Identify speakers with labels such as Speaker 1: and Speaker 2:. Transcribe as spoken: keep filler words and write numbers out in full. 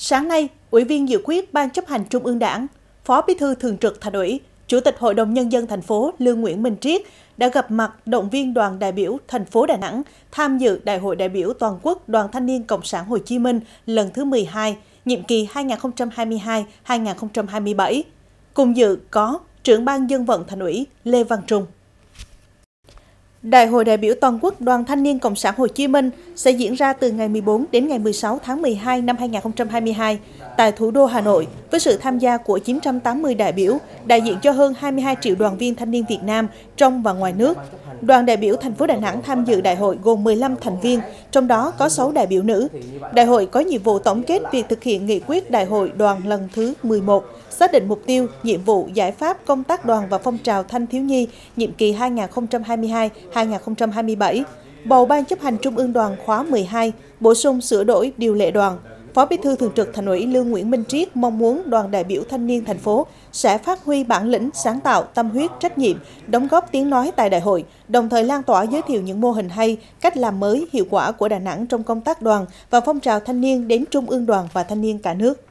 Speaker 1: Sáng nay, Ủy viên dự khuyết Ban chấp hành Trung ương Đảng, Phó Bí thư Thường trực Thành ủy, Chủ tịch Hội đồng Nhân dân thành phố Lương Nguyễn Minh Triết đã gặp mặt động viên đoàn đại biểu thành phố Đà Nẵng tham dự Đại hội đại biểu toàn quốc Đoàn Thanh niên Cộng sản Hồ Chí Minh lần thứ mười hai, nhiệm kỳ hai nghìn không trăm hai mươi hai đến hai nghìn không trăm hai mươi bảy. Cùng dự có Trưởng ban Dân vận Thành ủy Lê Văn Trung. Đại hội đại biểu toàn quốc Đoàn Thanh niên Cộng sản Hồ Chí Minh sẽ diễn ra từ ngày mười bốn đến ngày mười sáu tháng mười hai năm hai nghìn không trăm hai mươi hai tại thủ đô Hà Nội với sự tham gia của chín trăm tám mươi đại biểu, đại diện cho hơn hai mươi hai triệu đoàn viên thanh niên Việt Nam trong và ngoài nước. Đoàn đại biểu thành phố Đà Nẵng tham dự đại hội gồm mười lăm thành viên, trong đó có sáu đại biểu nữ. Đại hội có nhiệm vụ tổng kết việc thực hiện nghị quyết đại hội đoàn lần thứ mười một, xác định mục tiêu, nhiệm vụ, giải pháp công tác đoàn và phong trào thanh thiếu nhi nhiệm kỳ hai nghìn không trăm hai mươi hai đến hai nghìn không trăm hai mươi bảy, bầu Ban chấp hành Trung ương Đoàn khóa mười hai, bổ sung sửa đổi điều lệ đoàn. Phó Bí thư Thường trực Thành ủy Lương Nguyễn Minh Triết mong muốn đoàn đại biểu thanh niên thành phố sẽ phát huy bản lĩnh, sáng tạo, tâm huyết, trách nhiệm, đóng góp tiếng nói tại đại hội, đồng thời lan tỏa giới thiệu những mô hình hay, cách làm mới, hiệu quả của Đà Nẵng trong công tác đoàn và phong trào thanh niên đến Trung ương Đoàn và thanh niên cả nước.